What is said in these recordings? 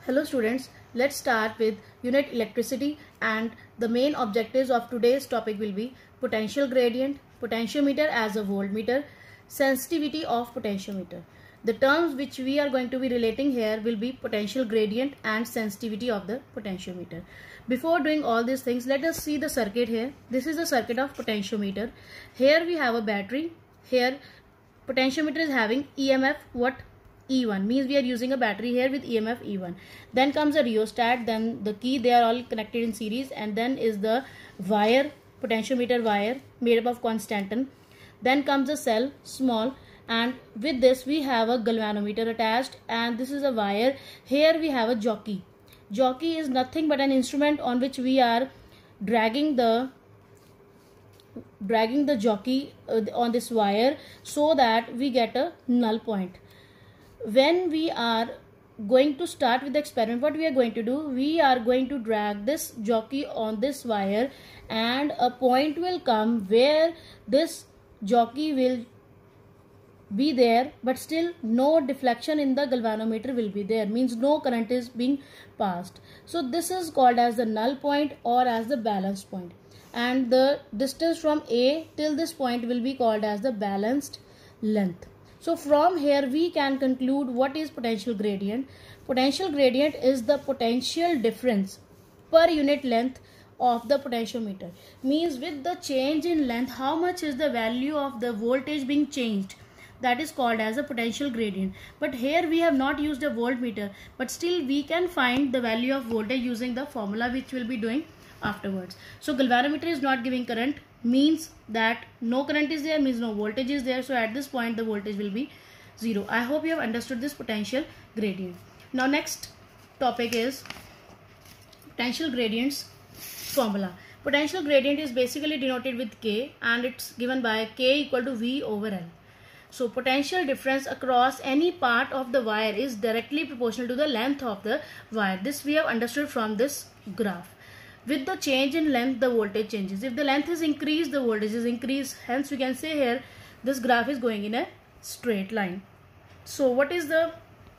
Hello students, let's start with unit electricity, and the main objectives of today's topic will be potential gradient, potentiometer as a voltmeter, sensitivity of potentiometer. The terms which we are going to be relating here will be potential gradient and sensitivity of the potentiometer. Before doing all these things, let us see the circuit here. This is the circuit of potentiometer. Here we have a battery. Here potentiometer is having EMF what? E1, means we are using a battery here with EMF E1. Then comes a rheostat, then the key, they are all connected in series, and then is the wire, potentiometer wire made up of constantan. Then comes a cell, small, and with this we have a galvanometer attached, and this is a wire. Here we have a jockey. Jockey is nothing but an instrument on which we are dragging the jockey on this wire so that we get a null point. When we are going to start with the experiment, what we are going to do, we are going to drag this jockey on this wire, and a point will come where this jockey will be there, but still no deflection in the galvanometer will be there, means no current is being passed. So this is called as the null point or as the balanced point, and the distance from A till this point will be called as the balanced length. So from here we can conclude what is potential gradient. Potential gradient is the potential difference per unit length of the potentiometer. Means with the change in length, how much is the value of the voltage being changed. That is called as a potential gradient. But here we have not used a voltmeter, but still we can find the value of voltage using the formula which we'll be doing afterwards. So galvanometer is not giving current, means that no current is there, means no voltage is there. So at this point the voltage will be 0. I hope you have understood this potential gradient. Now next topic is potential gradients formula. Potential gradient is basically denoted with K, and it's given by K equal to V over L. So potential difference across any part of the wire is directly proportional to the length of the wire. This we have understood from this graph. With the change in length, the voltage changes. If the length is increased, the voltage is increased. Hence, we can say here, this graph is going in a straight line. So, what is the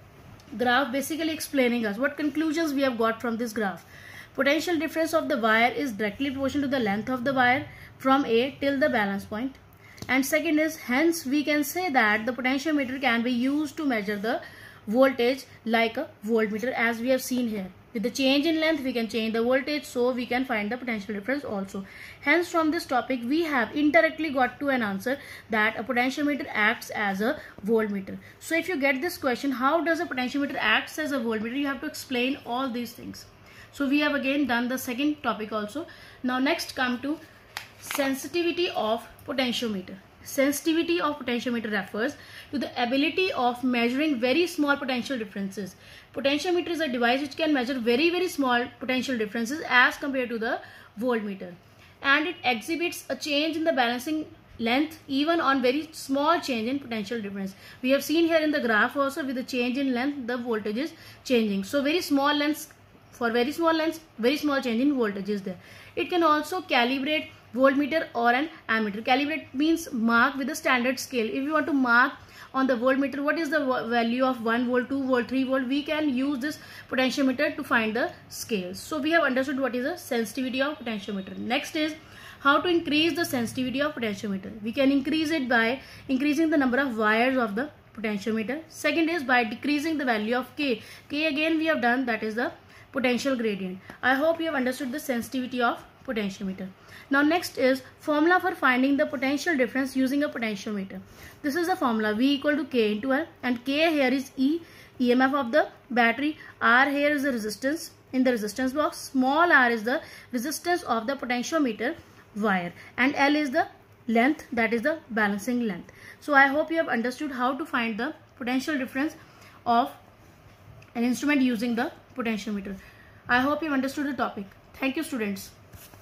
graph basically explaining us? What conclusions we have got from this graph? Potential difference of the wire is directly proportional to the length of the wire from A till the balance point. And second is, hence, we can say that the potentiometer can be used to measure the voltage like a voltmeter, as we have seen here. With the change in length, we can change the voltage, so we can find the potential difference also. Hence, from this topic, we have indirectly got to an answer that a potentiometer acts as a voltmeter. So, if you get this question, how does a potentiometer acts as a voltmeter, you have to explain all these things. So, we have again done the second topic also. Now, next come to sensitivity of potentiometer. Sensitivity of potentiometer refers to the ability of measuring very small potential differences. Potentiometer is a device which can measure very small potential differences as compared to the voltmeter, and it exhibits a change in the balancing length even on very small change in potential difference. We have seen here in the graph also, with the change in length the voltage is changing. So very small lengths, for very small lengths, very small change in voltage is there. It can also calibrate voltmeter or an ammeter. Calibrate means mark with a standard scale. If you want to mark on the voltmeter what is the value of 1 volt, 2 volt, 3 volt, we can use this potentiometer to find the scales. So we have understood what is the sensitivity of potentiometer. Next is how to increase the sensitivity of potentiometer. We can increase it by increasing the number of wires of the potentiometer. Second is by decreasing the value of K. K again we have done, that is the potential gradient. I hope you have understood the sensitivity of potentiometer. Now next is formula for finding the potential difference using a potentiometer. This is the formula, V equal to K into L, and K here is E, EMF of the battery, R here is the resistance in the resistance box, small r is the resistance of the potentiometer wire, and L is the length, that is the balancing length. So I hope you have understood how to find the potential difference of an instrument using the potentiometer. I hope you have understood the topic. Thank you students.